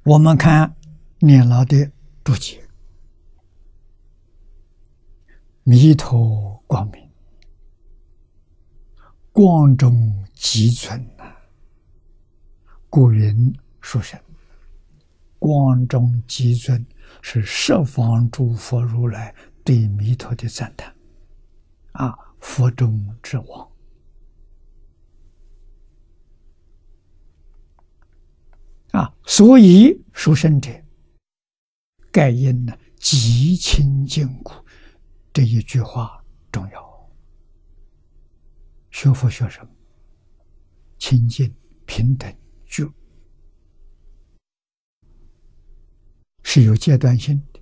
我们看念老的注解：弥陀光明，光中极存啊！故云殊胜。光中极尊是十方诸佛如来对弥陀的赞叹啊，佛中之王啊，所以殊胜者，盖因呢极清净故。这一句话重要。学佛学什么？清净、平等、觉，是有阶段性的，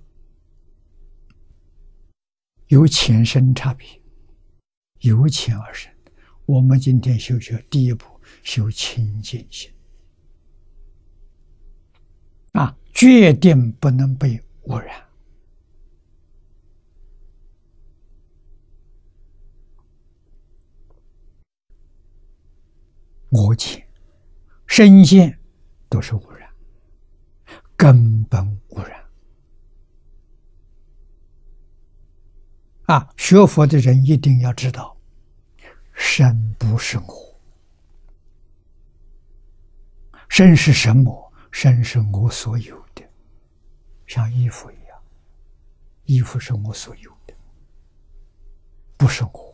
有浅深差别，由浅而深。我们今天修学第一步，修清净心啊，决定不能被污染。我见、身见都是污染，根本污染啊！学佛的人一定要知道，身不是我，身是什么？身是我所有的，像衣服一样，衣服是我所有的，不是我。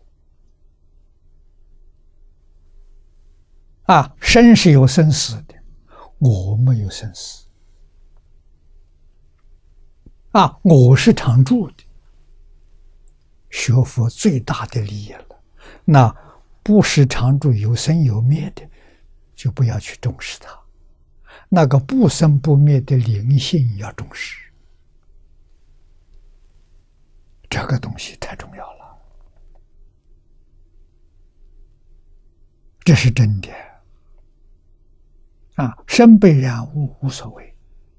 啊，生是有生死的，我没有生死。啊，我是常住的。学佛最大的利益了，那不是常住有生有灭的，就不要去重视它。那个不生不灭的灵性要重视，这个东西太重要了，这是真的。啊，身被染污无所谓，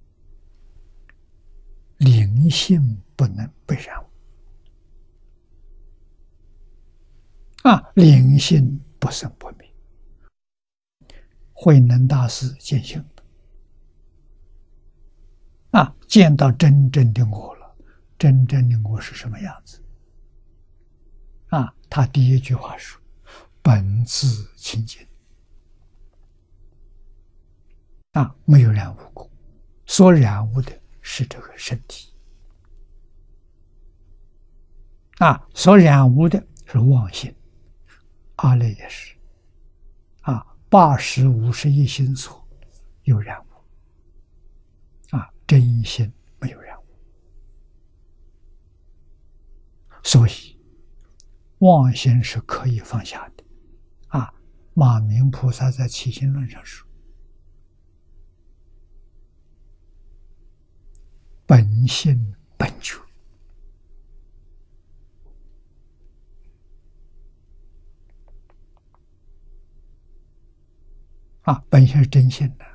灵性不能被染污。啊，灵性不生不灭。慧能大师见性啊，见到真正的我了。真正的我是什么样子？啊，他第一句话说：“本自清净。”啊，没有染污过，所染污的是这个身体。啊，所染污的是妄心，阿赖也是。啊，80、51心所有染污。啊，真心没有染污。所以，妄心是可以放下的。啊，马明菩萨在《起心论》上说：“本性本觉。”啊，本性是真性的。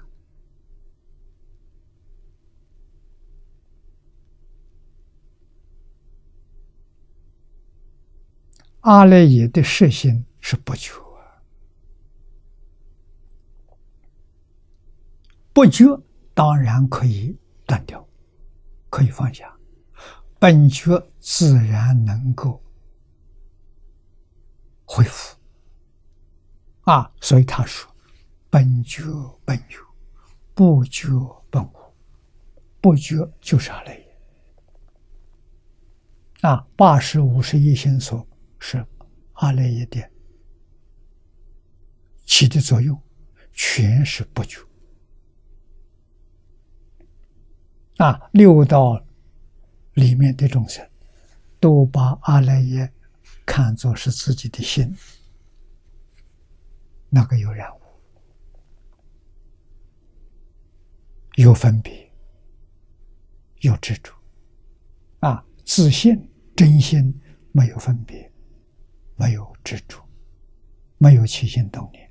阿赖耶的实性是不觉，不觉当然可以断掉，可以放下，本觉自然能够恢复。啊，所以他说：“本觉本有，不觉本无。”不觉就是阿赖耶。啊，80、51心所是阿赖耶的起的作用，全是不觉。啊，六道里面的众生都把阿赖耶看作是自己的心，那个有染污，有分别，有执着。啊，自信真心没有分别，没有执着，没有起心动念。